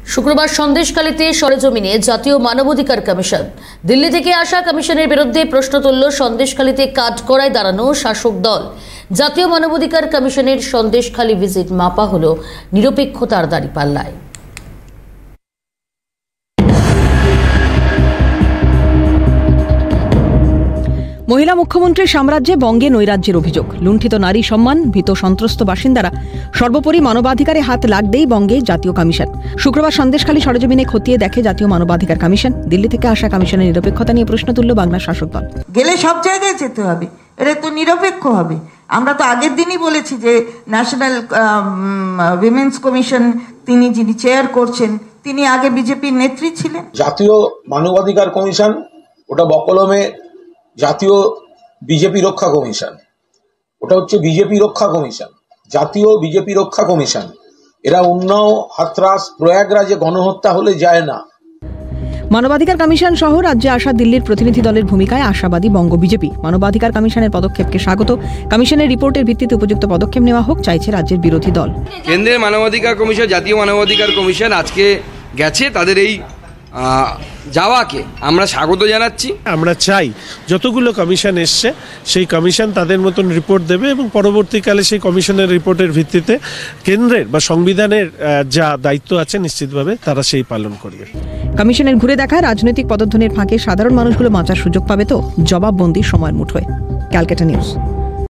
শুক্রবার সন্দেশখালীতে সরেজমিনে জাতীয় মানবাধিকার কমিশন। দিল্লি থেকে আসা কমিশনের বিরুদ্ধে প্রশ্ন তুলল সন্দেশখালীতে কাঠগড়ায় দাঁড়ানো শাসক দল। জাতীয় মানবাধিকার কমিশনের সন্দেশখালী ভিজিট মাপা হলো নিরপেক্ষতার দাঁড়িপাল্লায়। মহিলা মুখ্যমন্ত্রীর সাম্রাজ্যে বঙ্গে নৈরাজ্যের অভিযোগ, লুণ্ঠিত নারী সম্মান, ভীত সন্ত্রস্ত বাসিন্দারা, সর্বোপরি মানবাধিকারে হাত লাগতেই বঙ্গে জাতীয় কমিশন। শুক্রবার সন্দেশখালী সরেজমিনে খতিয়ে দেখে জাতীয় মানবাধিকার কমিশন। দিল্লি থেকে আসা কমিশনের নিরপেক্ষতা নিয়ে প্রশ্ন তুলল বাংলার শাসক দল। গেলে সব জায়গায় যেতে হবে, এটা তো নিরপেক্ষ হবে। আমরা তো আগের দিনই বলেছি যে ন্যাশনাল উইমেন্স কমিশন তিনি যিনি চেয়ার করছেন তিনি আগে বিজেপির নেত্রী ছিলেন। জাতীয় মানবাধিকার কমিশন ওটা বকলমে জাতীয় বিজেপি রক্ষা কমিশন, ওটা হচ্ছে বিজেপি রক্ষা কমিশন, জাতীয় বিজেপি রক্ষা কমিশন। এরা উন্নাও, হাতরাস, প্রয়াগরাজে গণহত্যা হলে যায় না। মানবাধিকার কমিশন সহ রাজ্যে আসা দিল্লির প্রতিনিধি দলের ভূমিকায় আশাবাদী বঙ্গ বিজেপি। মানবাধিকার কমিশনের পদক্ষেপকে স্বাগত। কমিশনের রিপোর্টের ভিত্তিতে উপযুক্ত পদক্ষেপ নেওয়া হোক চাইছে রাজ্যের বিরোধী দল। কেন্দ্রের মানবাধিকার কমিশন, জাতীয় মানবাধিকার কমিশন আজকে গেছে, তাদের এই যাওয়াকে আমরা স্বাগত জানাচ্ছি। আমরা চাই যতগুলো কমিশন এসছে সেই কমিশন তাদের মতন রিপোর্ট দেবে এবং পরবর্তীকালে সেই কমিশনের রিপোর্টের ভিত্তিতে কেন্দ্রের বা সংবিধানের যা দায়িত্ব আছে নিশ্চিতভাবে তারা সেই পালন করবে। কমিশনের ঘুরে দেখা রাজনৈতিক পদধ্বনির ফাঁকে সাধারণ মানুষগুলো বাঁচার সুযোগ পাবে তো? জবাববন্দি সময়ের মুঠোয়। Calcutta news.